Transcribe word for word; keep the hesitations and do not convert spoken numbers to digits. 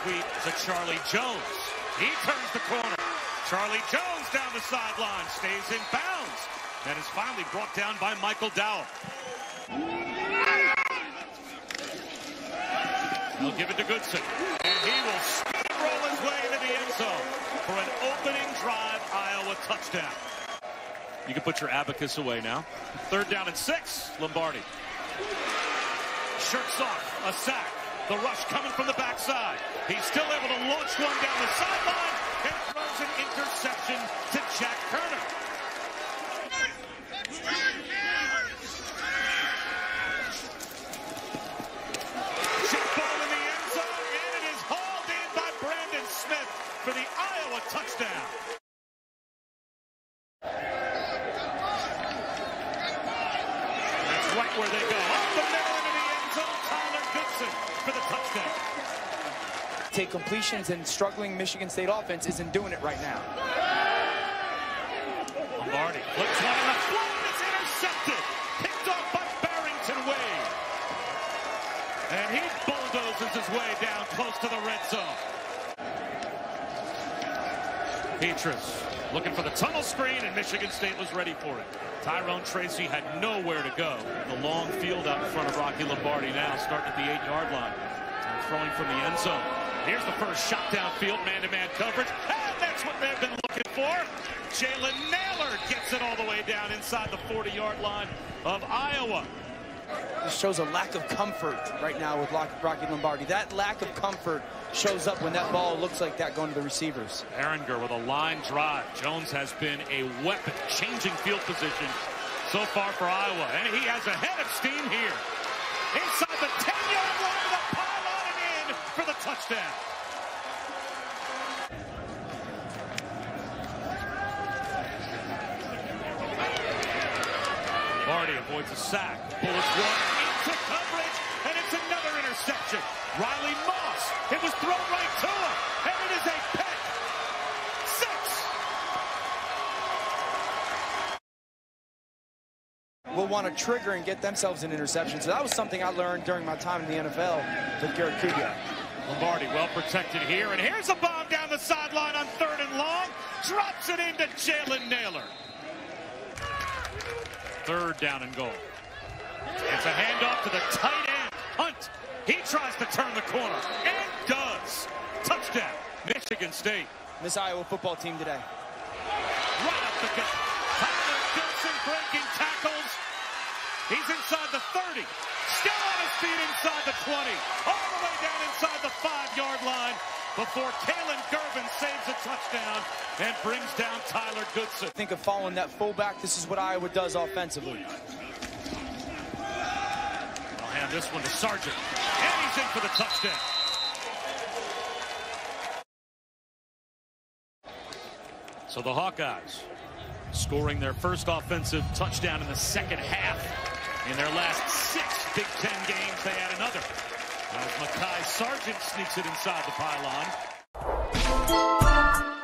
sweep to Charlie Jones. He turns the corner. Charlie Jones down the sideline, stays in bounds, and is finally brought down by Michael Dowell. He'll give it to Goodson, and he will steamroll his way into the end zone for an opening drive Iowa touchdown. You can put your abacus away now. Third down and six, Lombardi. Shirks off, a sack. The rush coming from the backside. He's still able to launch one down the sideline and throws an interception to Jack Kerner. Chip ball in the end zone, and it is hauled in by Brandon Smith for the Iowa touchdown. That's right where they go. Off the middle into the end zone, Tyler Goodson for the touchdown. Take completions, and struggling Michigan State offense isn't doing it right now. Lombardi flips one on the floor, and it's intercepted. Picked off by Barrington Wade. And he bulldozes his way down close to the red zone. Petrus looking for the tunnel screen, and Michigan State was ready for it. Tyrone Tracy had nowhere to go. The long field out in front of Rocky Lombardi now, starting at the eight-yard line. And throwing from the end zone. Here's the first shot downfield, man-to-man coverage, and that's what they've been looking for. Jalen Naylor gets it all the way down inside the forty-yard line of Iowa. This shows a lack of comfort right now with Rocky Lombardi. That lack of comfort shows up when that ball looks like that going to the receivers. Ehringer with a line drive. Jones has been a weapon, changing field position so far for Iowa, and he has a head of steam here. Inside the ten-yard line of the pylon and in for the touchdown. Lombardi avoids a sack. Bullets one into coverage, and it's another interception. Riley Moss. It was thrown right to him, and it is a pick. Six. Will want to trigger and get themselves an interception. So that was something I learned during my time in the N F L with Garrett Kubiak. Lombardi well protected here, and here's a bomb down the sideline on third and long. Drops it into Jalen Naylor. Third down and goal. It's a handoff to the tight end, Hunt. He tries to turn the corner, and does. Touchdown, Michigan State. This Iowa football team today. Right up the gut. Tyler Goodson breaking tackles. He's inside the thirty. Still on his feet inside the twenty. All the way down inside the five-yard line before Kalen Gervin saves a touchdown and brings down Tyler Goodson. Think of following that fullback. This is what Iowa does offensively. I'll hand this one to Sargent. And he's in for the touchdown. So the Hawkeyes scoring their first offensive touchdown in the second half. In their last six Big Ten games, they had another. As Mekhi Sargent sneaks it inside the pylon.